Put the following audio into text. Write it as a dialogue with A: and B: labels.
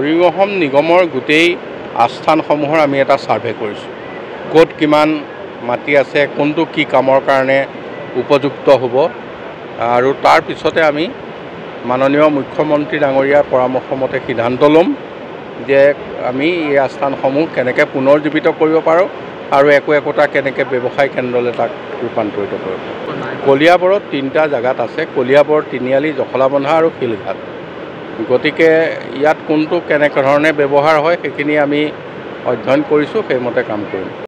A: পৰিবহণ নিগমৰ গোটেই আস্থানসমূহৰ আমি এটা সাৰ্ভে কৰিছোঁ ক'ত কিমান মাটি আছে কোনটো কি কামৰ কাৰণে উপযুক্ত হ'ব আৰু তাৰ পিছতে আমি মাননীয় মুখ্যমন্ত্ৰী ডাঙৰীয়াৰ পৰামৰ্শ মতে সিদ্ধান্ত ল'ম যে আমি এই আস্থানসমূহ কেনেকৈ পুনৰ্জীৱিত কৰিব পাৰোঁ আৰু একোটা কেনেকৈ ব্যৱসায় কেন্দ্ৰলৈ তাক ৰূপান্তৰিত কৰিব পাৰোঁ। কলিয়াবৰত 3টা জেগাত আছে, কলিয়াবৰ, তিনিআলি, জখলাবন্ধা আৰু শিলঘাট। গতিকে ইয়াত কোনটো কেনেকৈ ধৰণে ব্যৱহাৰ হয় সেইখিনি আমি অধ্যয়ন কৰিছোঁ, সেইমতে কাম কৰিম।